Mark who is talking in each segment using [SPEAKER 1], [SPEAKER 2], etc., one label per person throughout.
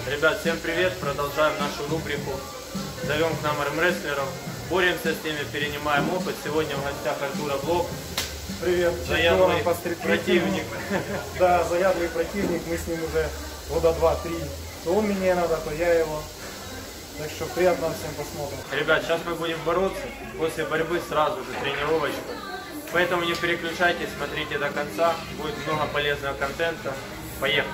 [SPEAKER 1] Ребят, всем привет! Продолжаем нашу рубрику. Зовем к нам армрестлеров. Боремся с ними, перенимаем опыт. Сегодня в гостях Артура Блок.
[SPEAKER 2] Привет,
[SPEAKER 1] заядлый противник.
[SPEAKER 2] Да, заядлый противник. Мы с ним уже года 2-3. То он меня надо, то я его. Так что приятно всем посмотрим.
[SPEAKER 1] Ребят, сейчас мы будем бороться. После борьбы сразу же тренировочка. Поэтому не переключайтесь, смотрите до конца. Будет много полезного контента. Поехали!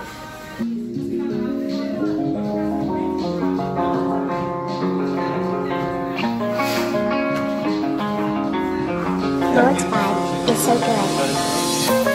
[SPEAKER 3] Lord's vibe is so good.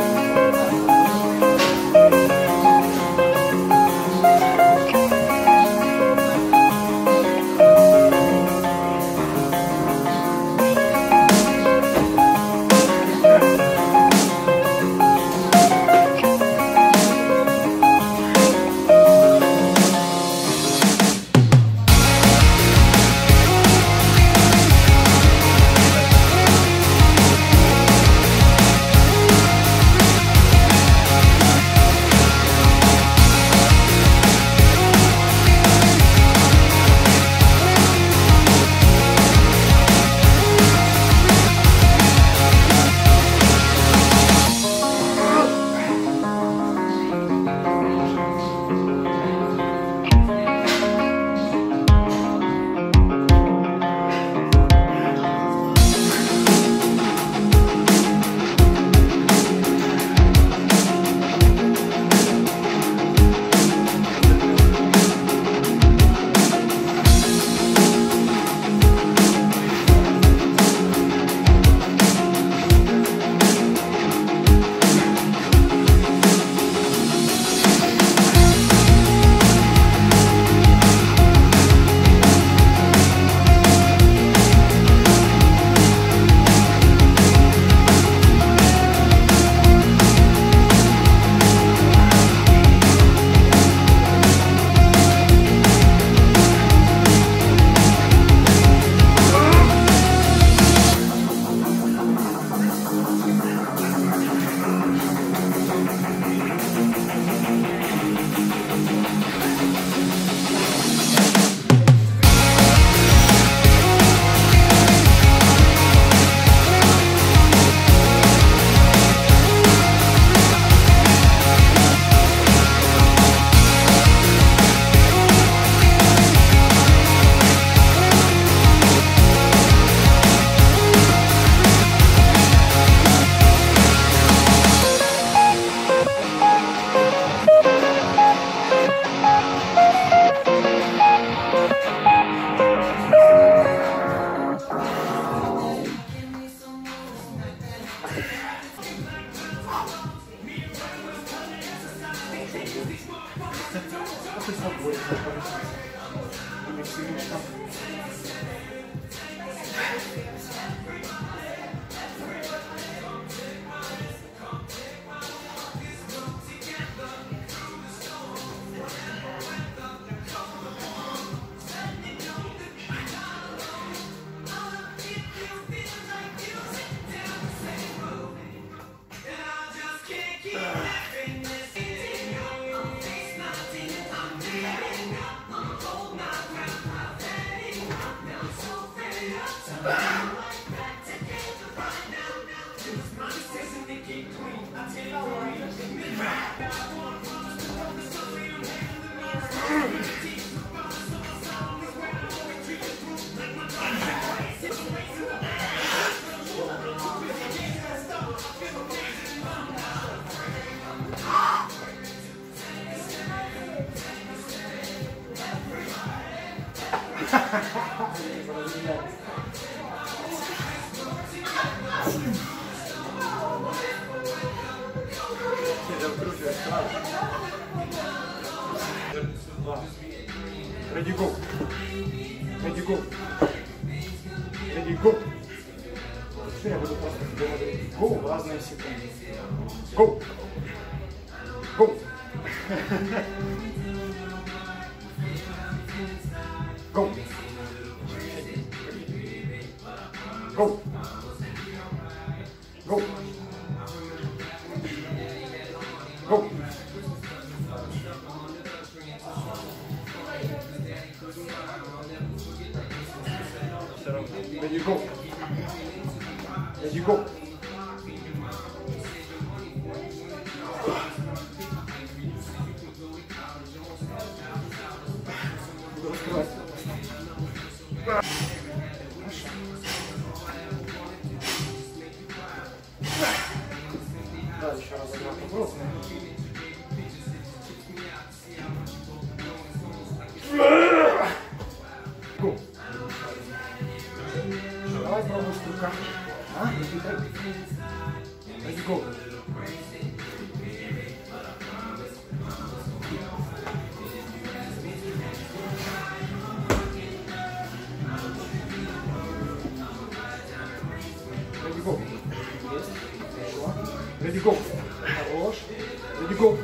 [SPEAKER 2] Ready, go. Ready, go. Ready, go. Все, я буду просто говорить go в разные секунды. Go. Go. Go. Go. Go. Go.
[SPEAKER 1] Все равно.
[SPEAKER 2] Ready, go. Ready, go. Буду раскрывать. Да, еще раз заграв вопрос. Go. Давай пробуй с руками. А? Ready, go. Ready, go. Есть. Хорошо. Ready, go. Хорош. Ready, go.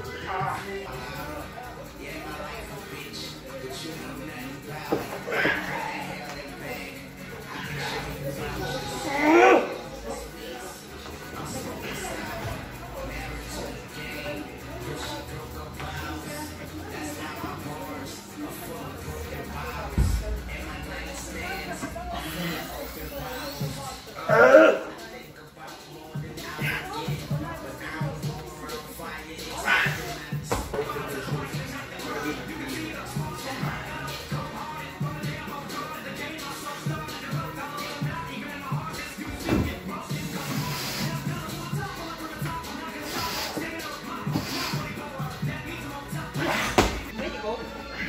[SPEAKER 4] Ready, go.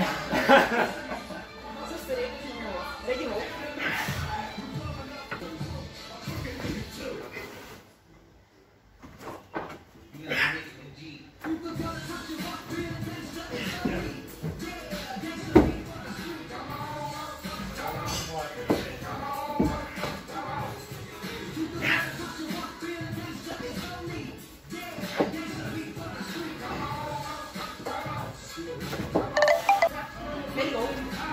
[SPEAKER 4] Ready, go. Ready, go.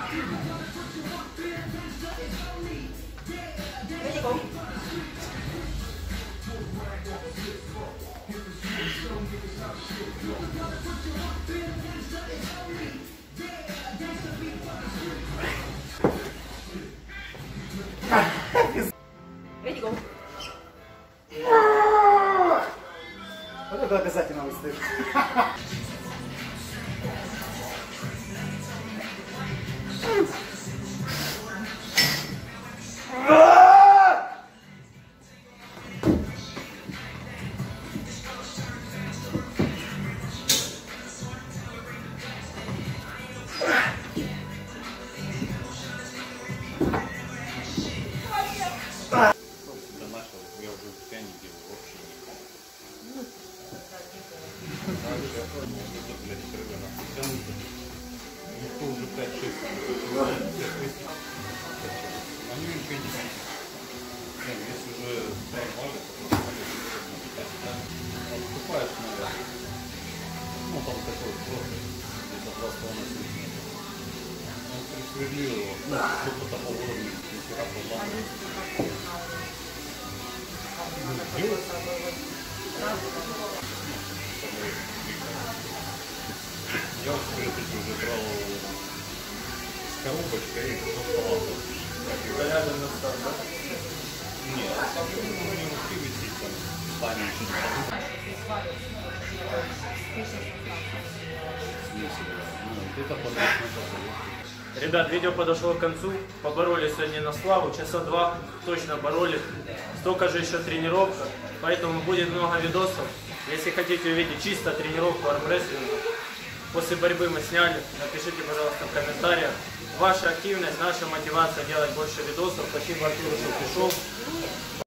[SPEAKER 4] Ready, go. Ready, go.
[SPEAKER 2] Вот это обязательно выставить.
[SPEAKER 5] До нашего я уже в пьяни делал вообще никак. Никто уже 5-6. Они ничего не знают. Если уже нормально, то отступаешь наверх. Ну там такой просто где-то 2,5 сантиметра. Он присверлил его, ну, кто-то там уровень, нихера проблема. Я вот в уже брал с коробочкой и просто
[SPEAKER 1] Рядом на старт, да?
[SPEAKER 5] нет, а там у него внутри висит там стане это подошли.
[SPEAKER 1] Ребят, видео подошло к концу. Поборолись сегодня на славу. Часа 2 точно боролись. Столько же еще тренировка. Поэтому будет много видосов. Если хотите увидеть чисто тренировку армрестлинга, после борьбы мы сняли. Напишите, пожалуйста, в комментариях. Ваша активность, наша мотивация делать больше видосов. Спасибо Артуру, что пришел.